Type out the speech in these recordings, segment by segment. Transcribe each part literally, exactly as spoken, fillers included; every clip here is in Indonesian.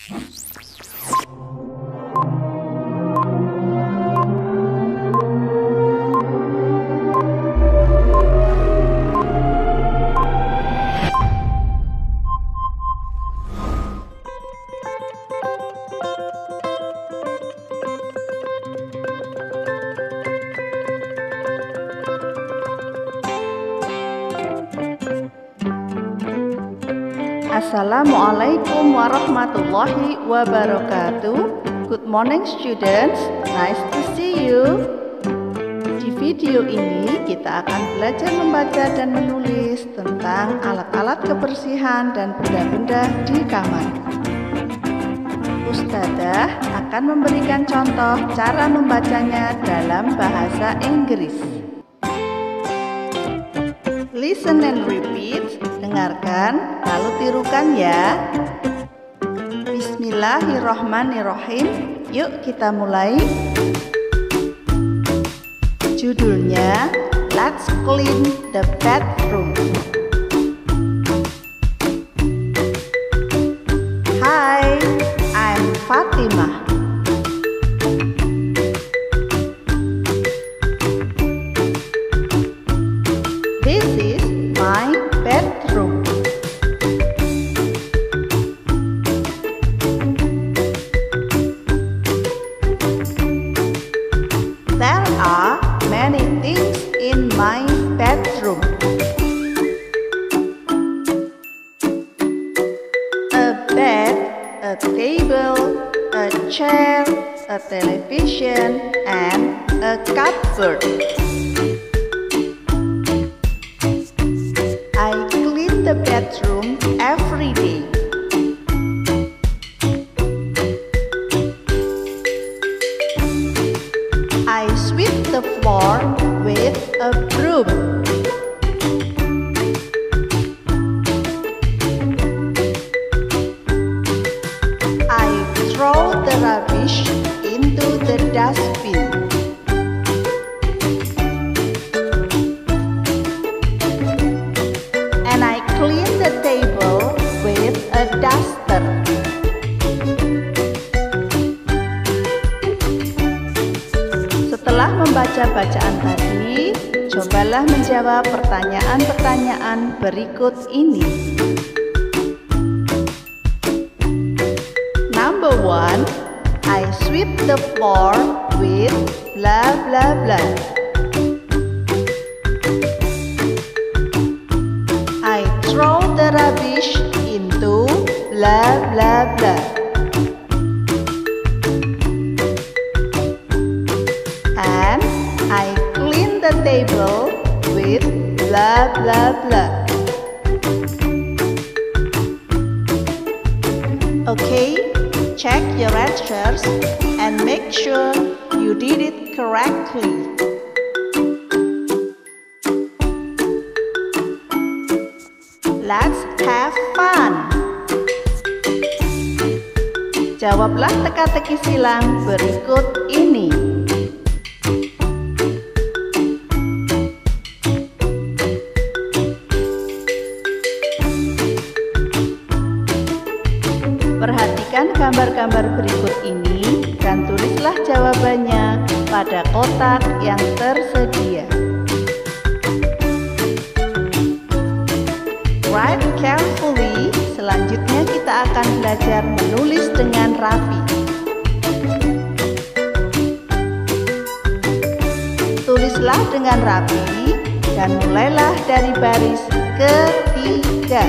Assalamualaikum warahmatullahi wabarakatuh. Good morning students, nice to see you. Di video ini kita akan belajar membaca dan menulis tentang alat-alat kebersihan dan benda-benda di kamar. Ustadzah akan memberikan contoh cara membacanya dalam bahasa Inggris. Listen and repeat. Dengarkan, lalu tirukan ya. Bismillahirrohmanirrohim. Yuk kita mulai. Judulnya Let's Clean the Bathroom. Hi, I'm Fatimah. This is my bedroom. There are many things in my bedroom. A bed, a table, a chair, a television, and a cupboard. I clean the bedroom every day. I sweep the floor with a broom. I throw the rubbish into the dustbin. And I clean the table with a duster. Setelah membaca bacaan tadi, cobalah menjawab pertanyaan-pertanyaan berikut ini. Number one, I sweep the floor with blah blah blah. I throw the rubbish into blah blah blah. And I clean the table with blah blah blah. Okay, check your answers and make sure you did it correctly. Let's have fun. Jawablah teka-teki silang berikut ini. Perhatikan gambar-gambar berikut ini dan tulislah jawabannya pada kotak yang tersedia. Write carefully. Selanjutnya kita akan belajar menulis dengan rapi. Tulislah dengan rapi dan mulailah dari baris ketiga.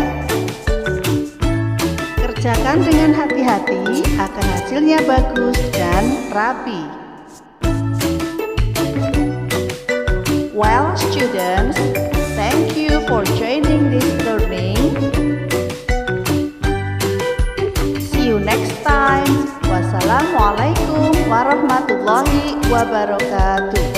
Kerjakan dengan hati-hati agar hasilnya bagus dan rapi. Well, students, thank you for joining this learning. See you next time. Wassalamualaikum warahmatullahi wabarakatuh.